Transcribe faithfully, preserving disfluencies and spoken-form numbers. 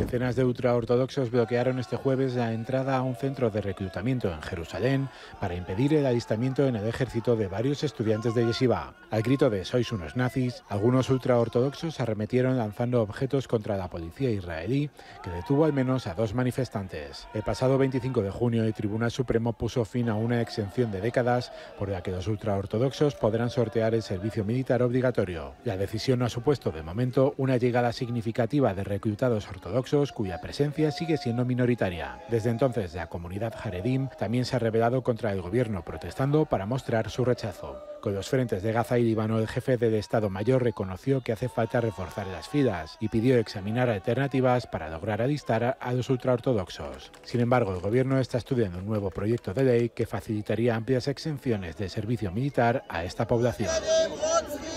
Decenas de ultraortodoxos bloquearon este jueves la entrada a un centro de reclutamiento en Jerusalén para impedir el alistamiento en el ejército de varios estudiantes de yeshiva. Al grito de «sois unos nazis», algunos ultraortodoxos arremetieron lanzando objetos contra la policía israelí, que detuvo al menos a dos manifestantes. El pasado veinticinco de junio, el Tribunal Supremo puso fin a una exención de décadas por la que los ultraortodoxos podrán sortear el servicio militar obligatorio. La decisión no ha supuesto, de momento, una llegada significativa de reclutados ortodoxos cuya presencia sigue siendo minoritaria. Desde entonces, la comunidad Haredim también se ha rebelado contra el gobierno, protestando para mostrar su rechazo. Con los frentes de Gaza y Líbano, el jefe del Estado Mayor reconoció que hace falta reforzar las filas y pidió examinar alternativas para lograr alistar a los ultraortodoxos. Sin embargo, el gobierno está estudiando un nuevo proyecto de ley que facilitaría amplias exenciones de servicio militar a esta población.